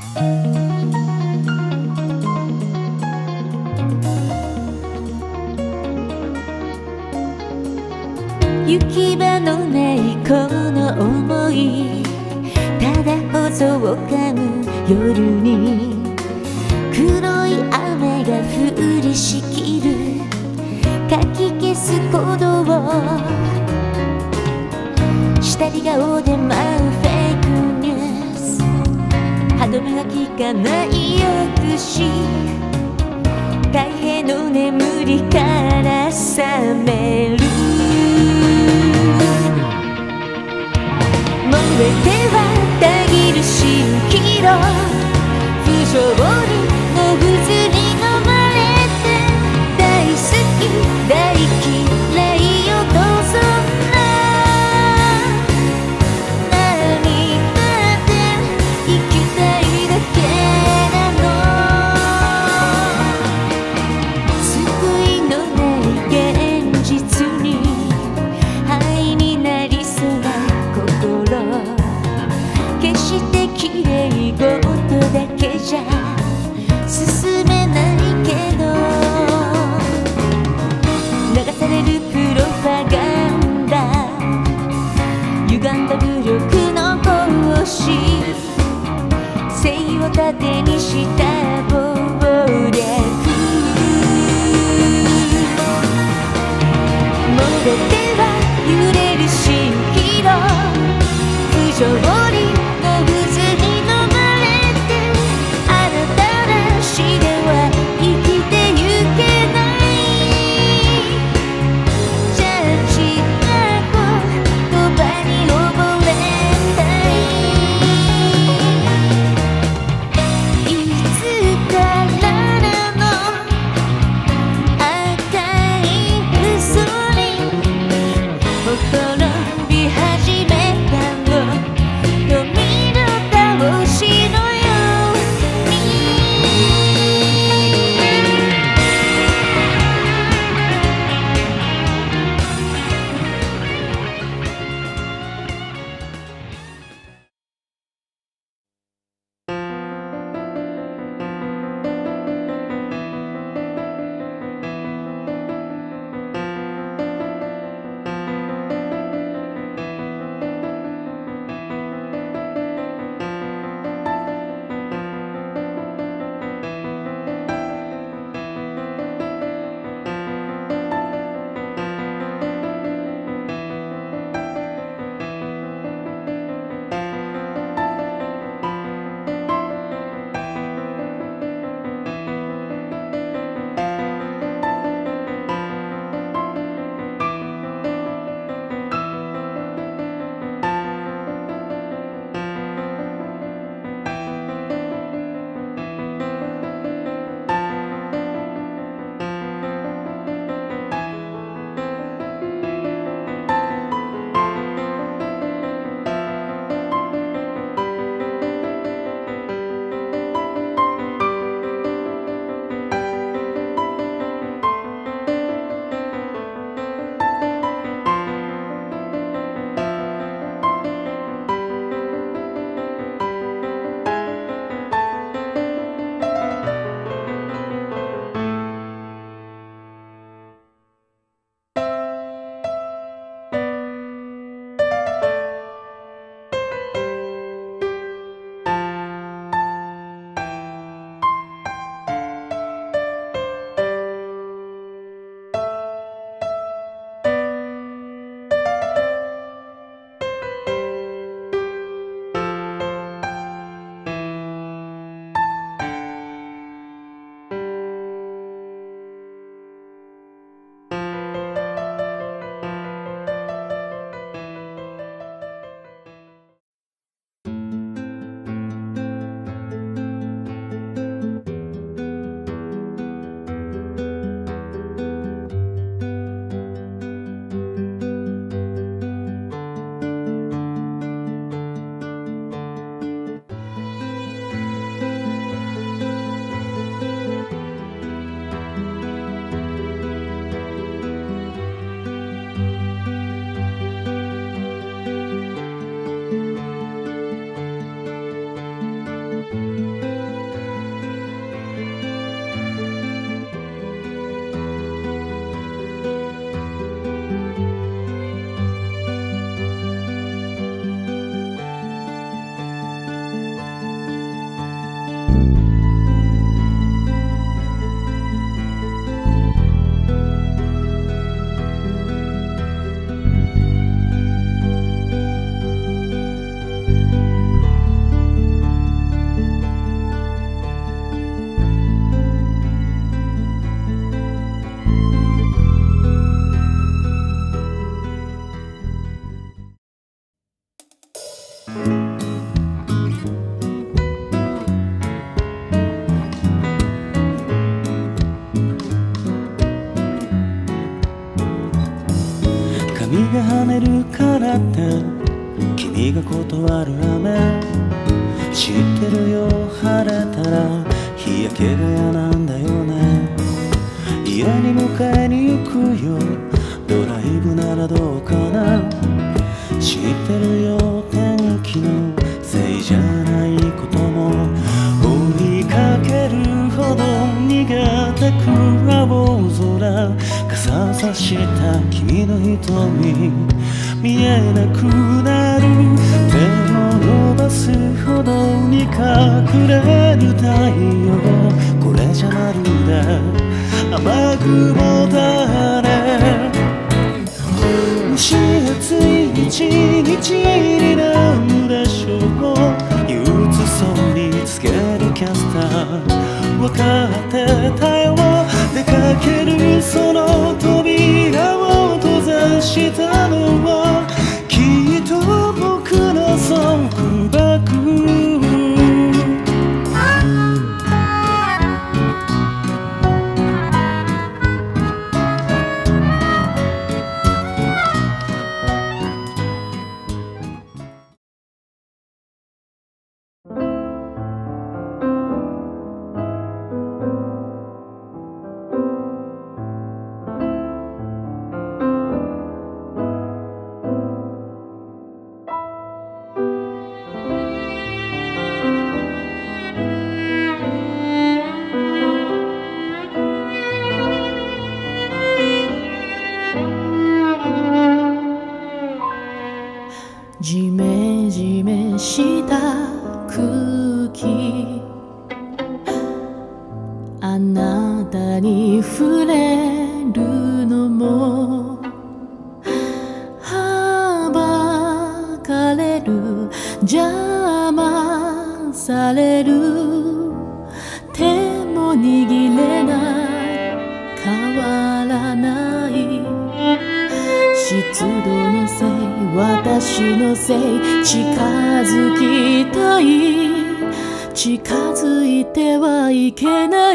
行き場のないこの思い、ただほぞを噛む夜に黒い雨が降りしきる、掻き消す鼓動をしたり顔で舞うフェイクニュース、歯止めが効かない抑止、太平の眠りから覚める、燃えてはたぎる蜃気楼、不条理の渦に呑まれて、大好き大嫌いよどうぞな、何だって生きたいだけなの、救いのない現実に灰になりそうな心、決して綺麗事だけじゃ進めないけど、流されるプロパガンダ、歪んだ武力の行使、正義を盾にした謀略、燃えては揺れる蜃気楼、不条理の渦に呑まれて、あなたなしでは生きてゆけない、ジャッジな言葉に溺れたい、いつからなの赤い嘘にほころび始めたの、 波が跳ねるからって君が断る雨、知ってるよ晴れたら日焼けが嫌なんだよね。家に迎えに行くよ、ドライブならどうかな。知ってるよ天気のせいじゃないことも、追いかけるほど逃げてく青空、傘さした君の瞳見えなくなる。手を伸ばすほどに隠れる太陽、これじゃまるで雨雲だね。蒸し暑い一日になるでしょう。憂鬱そうにつけるキャスター、分かってたよ。出かけるその扉を閉ざしたのはきっと僕の束縛。 ジメジメした空気、あなたに触れるのもはばかれる、邪魔される、手も握れない変わらない湿度のせい、私のせい、近づきたい、近づいてはいけない、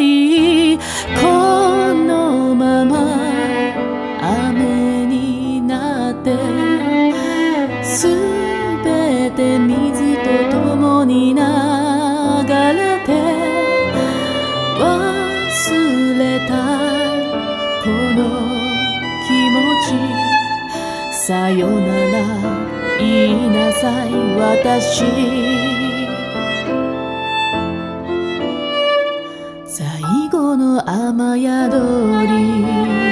このまま雨になってすべて水と共に流れて、忘れたこの気持ち、さよなら言いなさい私。最後の雨宿り